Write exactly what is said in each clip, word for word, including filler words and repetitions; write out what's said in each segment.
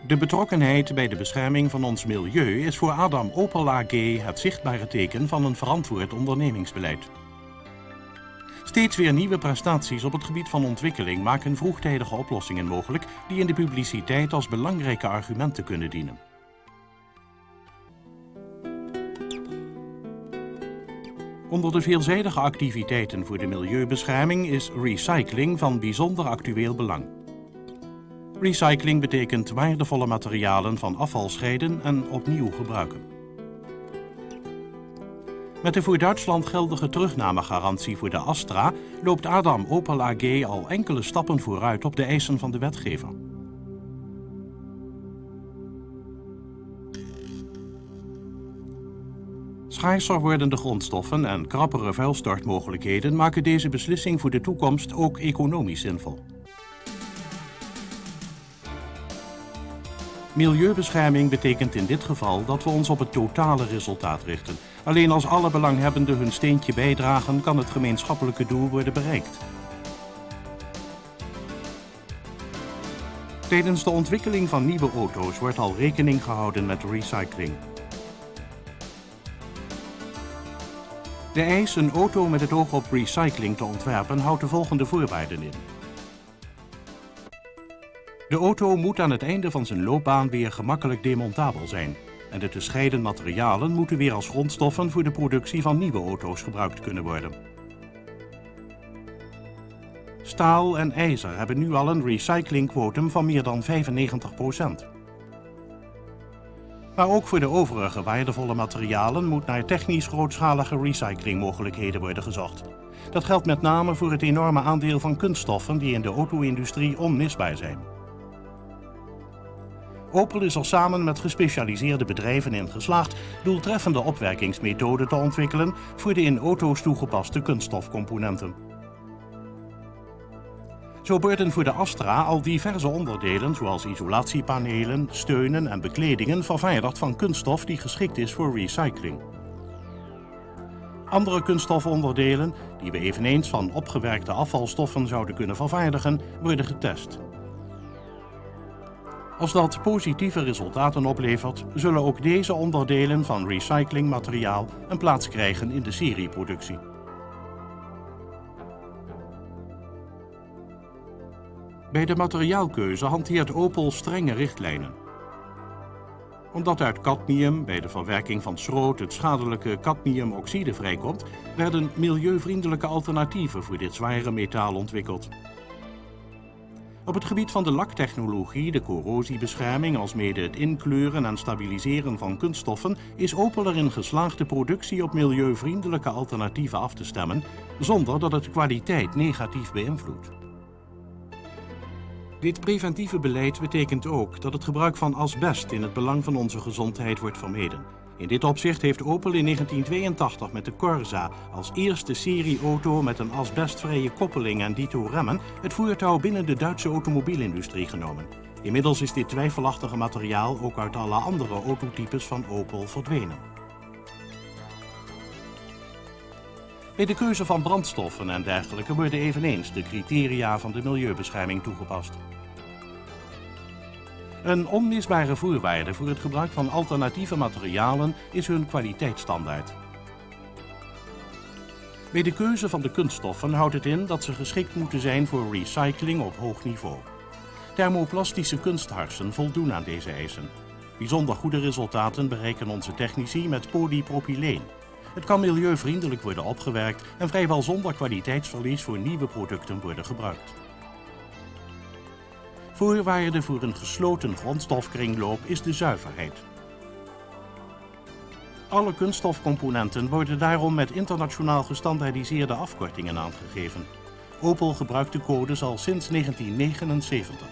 De betrokkenheid bij de bescherming van ons milieu is voor Adam Opel A G het zichtbare teken van een verantwoord ondernemingsbeleid. Steeds weer nieuwe prestaties op het gebied van ontwikkeling maken vroegtijdige oplossingen mogelijk die in de publiciteit als belangrijke argumenten kunnen dienen. Onder de veelzijdige activiteiten voor de milieubescherming is recycling van bijzonder actueel belang. Recycling betekent waardevolle materialen van afval scheiden en opnieuw gebruiken. Met de voor Duitsland geldige terugnamegarantie voor de Astra loopt Adam Opel A G al enkele stappen vooruit op de eisen van de wetgever. Schaarser wordende grondstoffen en krappere vuilstortmogelijkheden maken deze beslissing voor de toekomst ook economisch zinvol. Milieubescherming betekent in dit geval dat we ons op het totale resultaat richten. Alleen als alle belanghebbenden hun steentje bijdragen, kan het gemeenschappelijke doel worden bereikt. Tijdens de ontwikkeling van nieuwe auto's wordt al rekening gehouden met recycling. De eis een auto met het oog op recycling te ontwerpen houdt de volgende voorwaarden in. De auto moet aan het einde van zijn loopbaan weer gemakkelijk demontabel zijn en de te scheiden materialen moeten weer als grondstoffen voor de productie van nieuwe auto's gebruikt kunnen worden. Staal en ijzer hebben nu al een recyclingquotum van meer dan vijfennegentig procent. Maar ook voor de overige waardevolle materialen moet naar technisch grootschalige recyclingmogelijkheden worden gezocht. Dat geldt met name voor het enorme aandeel van kunststoffen die in de auto-industrie onmisbaar zijn. Opel is er samen met gespecialiseerde bedrijven in geslaagd doeltreffende opwerkingsmethoden te ontwikkelen voor de in auto's toegepaste kunststofcomponenten. Zo worden voor de Astra al diverse onderdelen zoals isolatiepanelen, steunen en bekledingen vervaardigd van kunststof die geschikt is voor recycling. Andere kunststofonderdelen, die we eveneens van opgewerkte afvalstoffen zouden kunnen vervaardigen, worden getest. Als dat positieve resultaten oplevert, zullen ook deze onderdelen van recyclingmateriaal een plaats krijgen in de serieproductie. Bij de materiaalkeuze hanteert Opel strenge richtlijnen. Omdat uit cadmium bij de verwerking van schroot het schadelijke cadmiumoxide vrijkomt, werden milieuvriendelijke alternatieven voor dit zware metaal ontwikkeld. Op het gebied van de laktechnologie, de corrosiebescherming alsmede het inkleuren en stabiliseren van kunststoffen is Opel erin geslaagd de productie op milieuvriendelijke alternatieven af te stemmen, zonder dat het de kwaliteit negatief beïnvloedt. Dit preventieve beleid betekent ook dat het gebruik van asbest in het belang van onze gezondheid wordt vermeden. In dit opzicht heeft Opel in negentien tweeëntachtig met de Corsa als eerste serieauto met een asbestvrije koppeling en dito remmen het voertouw binnen de Duitse automobielindustrie genomen. Inmiddels is dit twijfelachtige materiaal ook uit alle andere autotypes van Opel verdwenen. Bij de keuze van brandstoffen en dergelijke worden eveneens de criteria van de milieubescherming toegepast. Een onmisbare voorwaarde voor het gebruik van alternatieve materialen is hun kwaliteitsstandaard. Bij de keuze van de kunststoffen houdt het in dat ze geschikt moeten zijn voor recycling op hoog niveau. Thermoplastische kunstharsen voldoen aan deze eisen. Bijzonder goede resultaten bereiken onze technici met polypropyleen. Het kan milieuvriendelijk worden opgewerkt en vrijwel zonder kwaliteitsverlies voor nieuwe producten worden gebruikt. Voorwaarde voor een gesloten grondstofkringloop is de zuiverheid. Alle kunststofcomponenten worden daarom met internationaal gestandaardiseerde afkortingen aangegeven. Opel gebruikt de codes al sinds negentien negenenzeventig.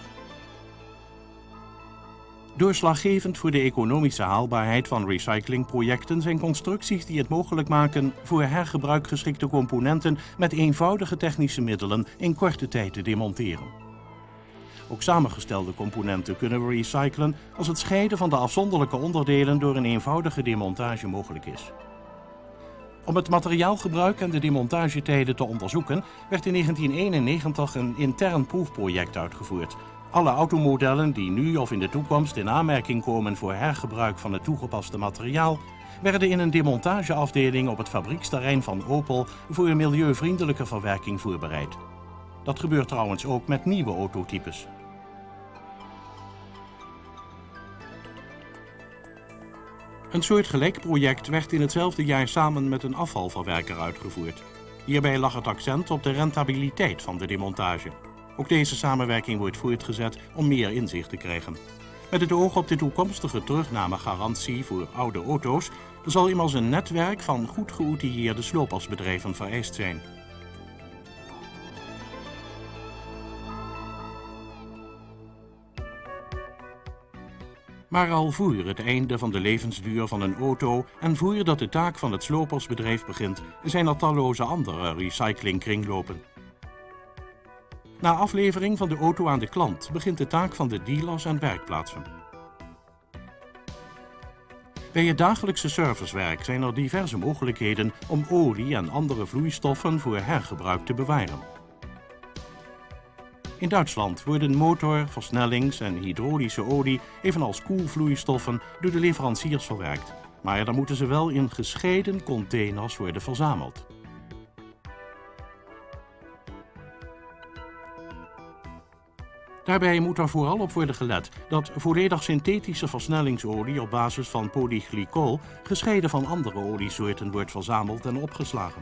Doorslaggevend voor de economische haalbaarheid van recyclingprojecten zijn constructies die het mogelijk maken voor hergebruik geschikte componenten met eenvoudige technische middelen in korte tijd te demonteren. Ook samengestelde componenten kunnen we recyclen als het scheiden van de afzonderlijke onderdelen door een eenvoudige demontage mogelijk is. Om het materiaalgebruik en de demontagetijden te onderzoeken werd in negentien eenennegentig een intern proefproject uitgevoerd. Alle automodellen die nu of in de toekomst in aanmerking komen voor hergebruik van het toegepaste materiaal, werden in een demontageafdeling op het fabrieksterrein van Opel voor een milieuvriendelijke verwerking voorbereid. Dat gebeurt trouwens ook met nieuwe autotypes. Een soortgelijk project werd in hetzelfde jaar samen met een afvalverwerker uitgevoerd. Hierbij lag het accent op de rentabiliteit van de demontage. Ook deze samenwerking wordt voortgezet om meer inzicht te krijgen. Met het oog op de toekomstige terugnamegarantie voor oude auto's zal immers een netwerk van goed geoutilleerde slopersbedrijven vereist zijn. Maar al voor het einde van de levensduur van een auto en voordat de taak van het slopersbedrijf begint, zijn er talloze andere recyclingkringlopen. Na aflevering van de auto aan de klant begint de taak van de dealers en werkplaatsen. Bij het dagelijkse servicewerk zijn er diverse mogelijkheden om olie en andere vloeistoffen voor hergebruik te bewaren. In Duitsland worden motor-, versnellings- en hydraulische olie, evenals koelvloeistoffen, door de leveranciers verwerkt. Maar dan moeten ze wel in gescheiden containers worden verzameld. Daarbij moet er vooral op worden gelet dat volledig synthetische versnellingsolie op basis van polyglycol gescheiden van andere oliesoorten wordt verzameld en opgeslagen.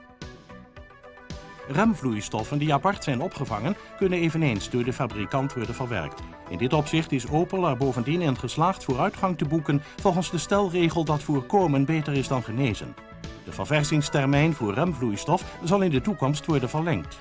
Remvloeistoffen die apart zijn opgevangen kunnen eveneens door de fabrikant worden verwerkt. In dit opzicht is Opel er bovendien in geslaagd vooruitgang te boeken volgens de stelregel dat voorkomen beter is dan genezen. De verversingstermijn voor remvloeistof zal in de toekomst worden verlengd.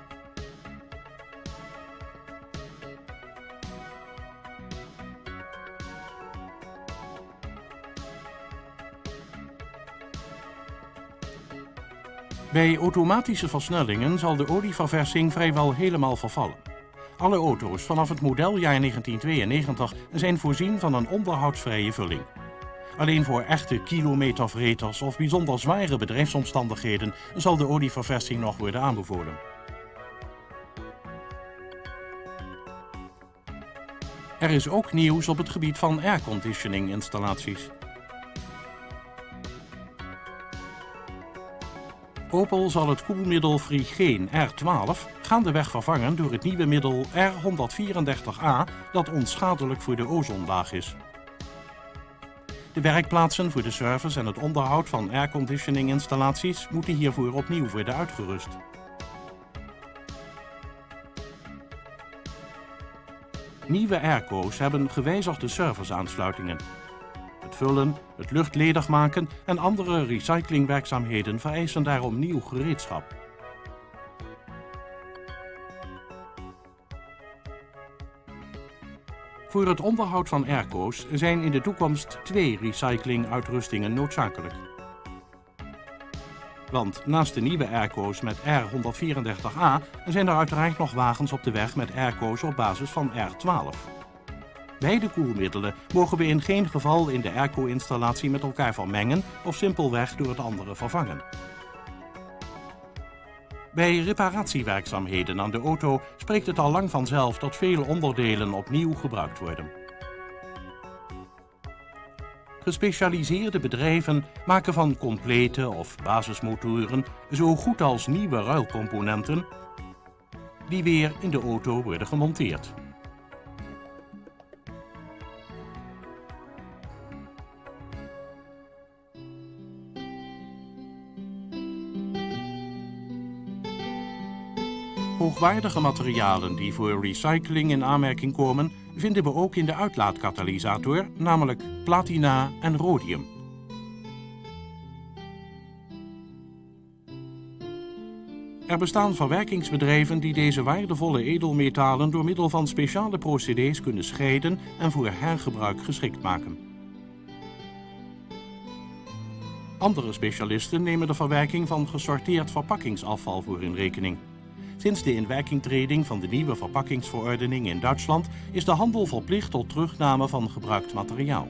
Bij automatische versnellingen zal de olieverversing vrijwel helemaal vervallen. Alle auto's vanaf het modeljaar negentienhonderdtweeënnegentig zijn voorzien van een onderhoudsvrije vulling. Alleen voor echte kilometervreters of bijzonder zware bedrijfsomstandigheden zal de olieverversing nog worden aanbevolen. Er is ook nieuws op het gebied van airconditioning installaties. Opel zal het koelmiddel Frigeen R twaalf gaandeweg vervangen door het nieuwe middel R honderdvierendertig A dat onschadelijk voor de ozonlaag is. De werkplaatsen voor de service en het onderhoud van airconditioning installaties moeten hiervoor opnieuw worden uitgerust. Nieuwe airco's hebben gewijzigde serviceaansluitingen. Het vullen, het luchtledig maken en andere recyclingwerkzaamheden vereisen daarom nieuw gereedschap. Voor het onderhoud van airco's zijn in de toekomst twee recyclinguitrustingen noodzakelijk. Want naast de nieuwe airco's met R honderdvierendertig A zijn er uiteraard nog wagens op de weg met airco's op basis van R twaalf. Beide koelmiddelen mogen we in geen geval in de airco-installatie met elkaar vermengen of simpelweg door het andere vervangen. Bij reparatiewerkzaamheden aan de auto spreekt het al lang vanzelf dat veel onderdelen opnieuw gebruikt worden. Gespecialiseerde bedrijven maken van complete of basismotoren zo goed als nieuwe ruilcomponenten die weer in de auto worden gemonteerd. Hoogwaardige materialen die voor recycling in aanmerking komen, vinden we ook in de uitlaatkatalysator, namelijk platina en rhodium. Er bestaan verwerkingsbedrijven die deze waardevolle edelmetalen door middel van speciale procedés kunnen scheiden en voor hergebruik geschikt maken. Andere specialisten nemen de verwerking van gesorteerd verpakkingsafval voor in rekening. Sinds de inwerkingtreding van de nieuwe verpakkingsverordening in Duitsland is de handel verplicht tot terugname van gebruikt materiaal.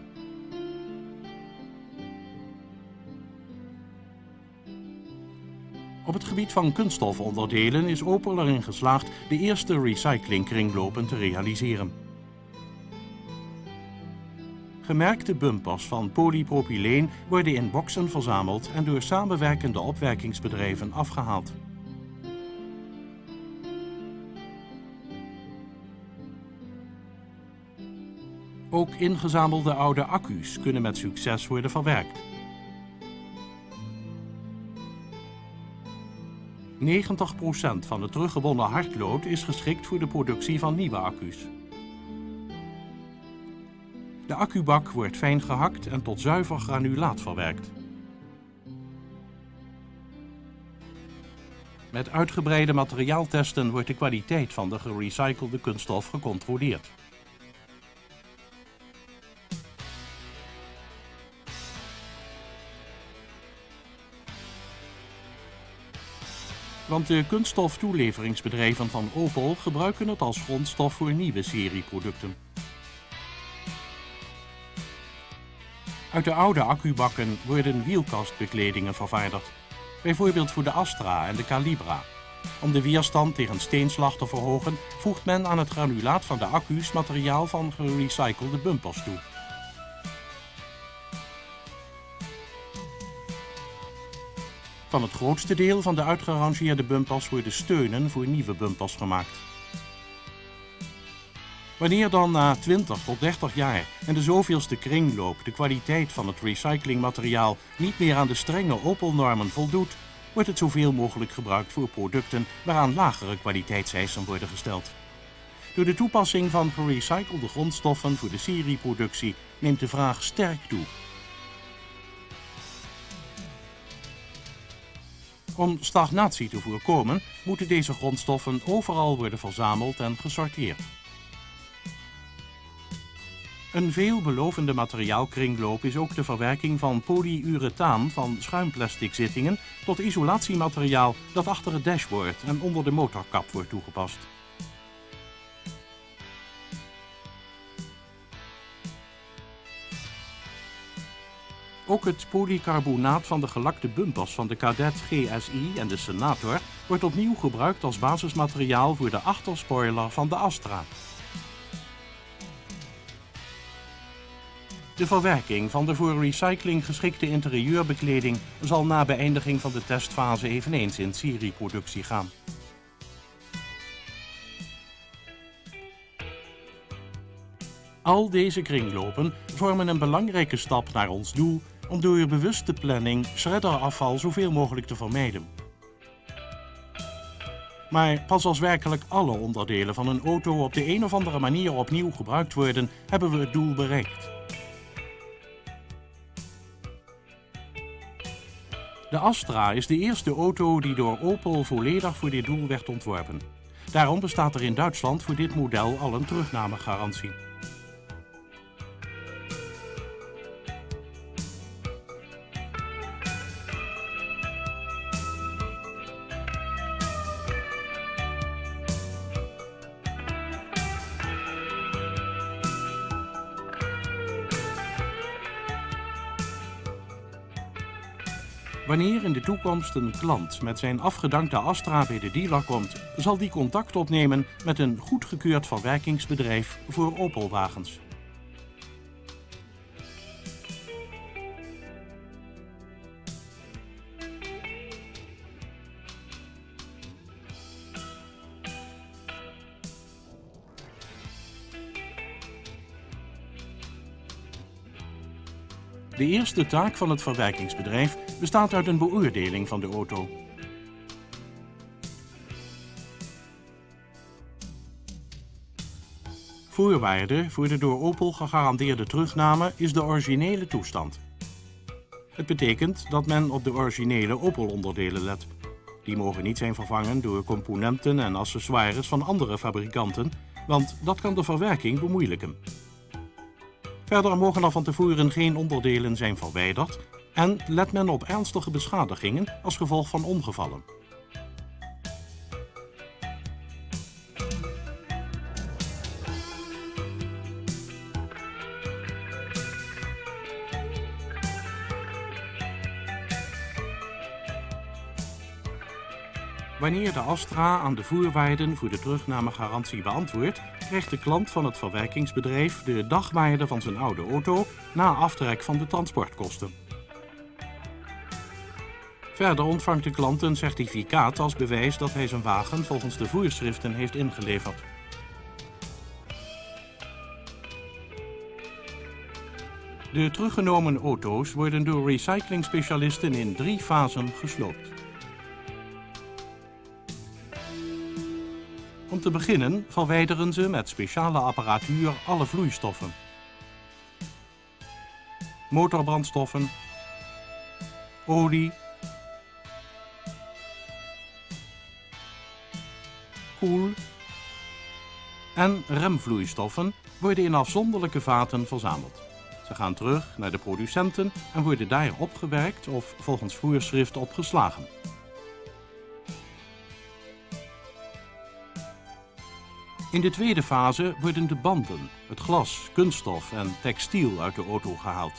Op het gebied van kunststofonderdelen is Opel erin geslaagd de eerste recyclingkringlopen te realiseren. Gemerkte bumpers van polypropyleen worden in boxen verzameld en door samenwerkende opwerkingsbedrijven afgehaald. Ook ingezamelde oude accu's kunnen met succes worden verwerkt. negentig procent van het teruggewonnen hardlood is geschikt voor de productie van nieuwe accu's. De accubak wordt fijn gehakt en tot zuiver granulaat verwerkt. Met uitgebreide materiaaltesten wordt de kwaliteit van de gerecyclede kunststof gecontroleerd. Want de kunststoftoeleveringsbedrijven van Opel gebruiken het als grondstof voor nieuwe serieproducten. Uit de oude accubakken worden wielkastbekledingen vervaardigd, bijvoorbeeld voor de Astra en de Calibra. Om de weerstand tegen steenslag te verhogen, voegt men aan het granulaat van de accu's materiaal van gerecyclede bumpers toe. Van het grootste deel van de uitgerangeerde bumpers worden steunen voor nieuwe bumpers gemaakt. Wanneer dan na twintig tot dertig jaar en de zoveelste kringloop de kwaliteit van het recyclingmateriaal niet meer aan de strenge Opel-normen voldoet, wordt het zoveel mogelijk gebruikt voor producten waaraan lagere kwaliteitseisen worden gesteld. Door de toepassing van gerecyclede grondstoffen voor de serieproductie neemt de vraag sterk toe. Om stagnatie te voorkomen, moeten deze grondstoffen overal worden verzameld en gesorteerd. Een veelbelovende materiaalkringloop is ook de verwerking van polyurethaan van schuimplastic zittingen tot isolatiemateriaal dat achter het dashboard en onder de motorkap wordt toegepast. Ook het polycarbonaat van de gelakte bumpers van de Kadett G S I en de Senator wordt opnieuw gebruikt als basismateriaal voor de achterspoiler van de Astra. De verwerking van de voor recycling geschikte interieurbekleding zal na beëindiging van de testfase eveneens in serieproductie gaan. Al deze kringlopen vormen een belangrijke stap naar ons doel om door bewuste planning shredderafval zoveel mogelijk te vermijden. Maar pas als werkelijk alle onderdelen van een auto op de een of andere manier opnieuw gebruikt worden, hebben we het doel bereikt. De Astra is de eerste auto die door Opel volledig voor dit doel werd ontworpen. Daarom bestaat er in Duitsland voor dit model al een terugnamegarantie. Wanneer in de toekomst een klant met zijn afgedankte Astra bij de dealer komt, zal die contact opnemen met een goedgekeurd verwerkingsbedrijf voor Opel-wagens. De eerste taak van het verwerkingsbedrijf bestaat uit een beoordeling van de auto. Voorwaarde voor de door Opel gegarandeerde terugname is de originele toestand. Het betekent dat men op de originele Opel-onderdelen let. Die mogen niet zijn vervangen door componenten en accessoires van andere fabrikanten, want dat kan de verwerking bemoeilijken. Verder mogen er van tevoren geen onderdelen zijn verwijderd en let men op ernstige beschadigingen als gevolg van ongevallen. Wanneer de Astra aan de voorwaarden voor de terugnamegarantie beantwoordt, krijgt de klant van het verwerkingsbedrijf de dagwaarde van zijn oude auto na aftrek van de transportkosten. Verder ontvangt de klant een certificaat als bewijs dat hij zijn wagen volgens de voorschriften heeft ingeleverd. De teruggenomen auto's worden door recyclingspecialisten in drie fasen gesloopt. Om te beginnen verwijderen ze met speciale apparatuur alle vloeistoffen, motorbrandstoffen, olie, koel en remvloeistoffen worden in afzonderlijke vaten verzameld. Ze gaan terug naar de producenten en worden daar opgewerkt of volgens voorschrift opgeslagen. In de tweede fase worden de banden, het glas, kunststof en textiel uit de auto gehaald.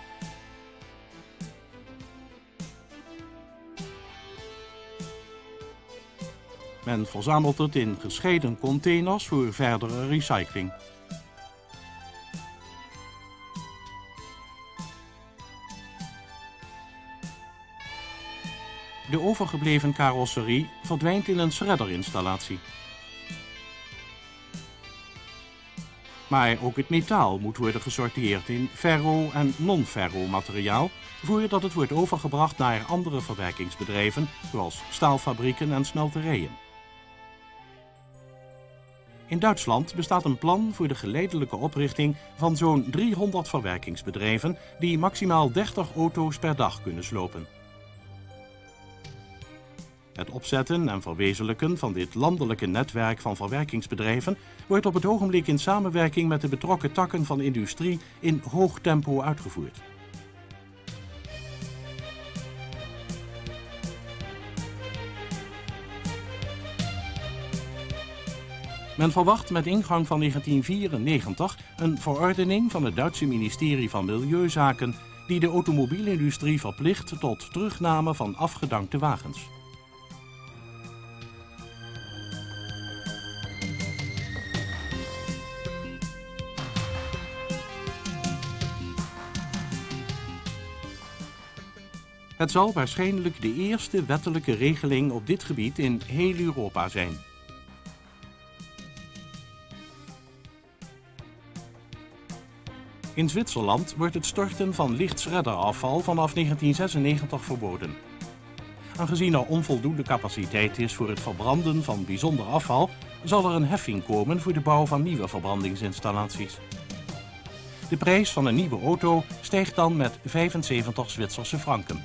Men verzamelt het in gescheiden containers voor verdere recycling. De overgebleven carrosserie verdwijnt in een shredderinstallatie. Maar ook het metaal moet worden gesorteerd in ferro- en non-ferro materiaal voordat het wordt overgebracht naar andere verwerkingsbedrijven, zoals staalfabrieken en smelterijen. In Duitsland bestaat een plan voor de geleidelijke oprichting van zo'n driehonderd verwerkingsbedrijven die maximaal dertig auto's per dag kunnen slopen. Het opzetten en verwezenlijken van dit landelijke netwerk van verwerkingsbedrijven wordt op het ogenblik in samenwerking met de betrokken takken van industrie in hoog tempo uitgevoerd. Men verwacht met ingang van negentien vierennegentig een verordening van het Duitse ministerie van Milieuzaken die de automobielindustrie verplicht tot terugname van afgedankte wagens. Het zal waarschijnlijk de eerste wettelijke regeling op dit gebied in heel Europa zijn. In Zwitserland wordt het storten van licht shredderafval vanaf negentien zesennegentig verboden. Aangezien er onvoldoende capaciteit is voor het verbranden van bijzonder afval, zal er een heffing komen voor de bouw van nieuwe verbrandingsinstallaties. De prijs van een nieuwe auto stijgt dan met vijfenzeventig Zwitserse franken.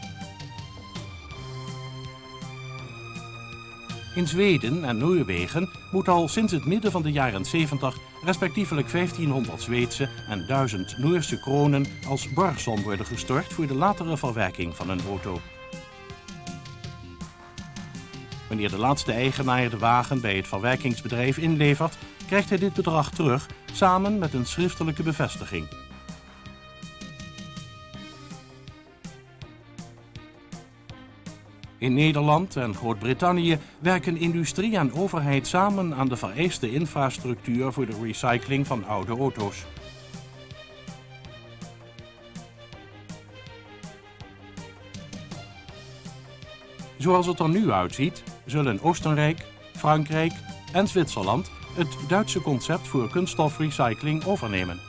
In Zweden en Noorwegen moet al sinds het midden van de jaren zeventig respectievelijk vijftienhonderd Zweedse en duizend Noorse kronen als borgsom worden gestort voor de latere verwerking van een auto. Wanneer de laatste eigenaar de wagen bij het verwerkingsbedrijf inlevert, krijgt hij dit bedrag terug samen met een schriftelijke bevestiging. In Nederland en Groot-Brittannië werken industrie en overheid samen aan de vereiste infrastructuur voor de recycling van oude auto's. Zoals het er nu uitziet, zullen Oostenrijk, Frankrijk en Zwitserland het Duitse concept voor kunststofrecycling overnemen.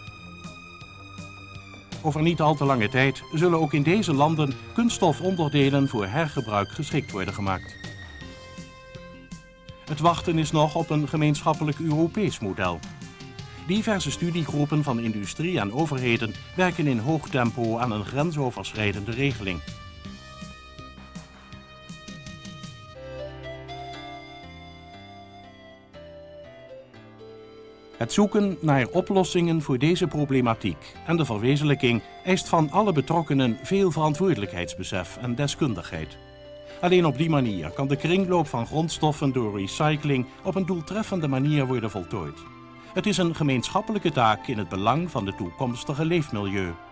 Over niet al te lange tijd zullen ook in deze landen kunststofonderdelen voor hergebruik geschikt worden gemaakt. Het wachten is nog op een gemeenschappelijk Europees model. Diverse studiegroepen van industrie en overheden werken in hoog tempo aan een grensoverschrijdende regeling. Het zoeken naar oplossingen voor deze problematiek en de verwezenlijking eist van alle betrokkenen veel verantwoordelijkheidsbesef en deskundigheid. Alleen op die manier kan de kringloop van grondstoffen door recycling op een doeltreffende manier worden voltooid. Het is een gemeenschappelijke taak in het belang van het toekomstige leefmilieu.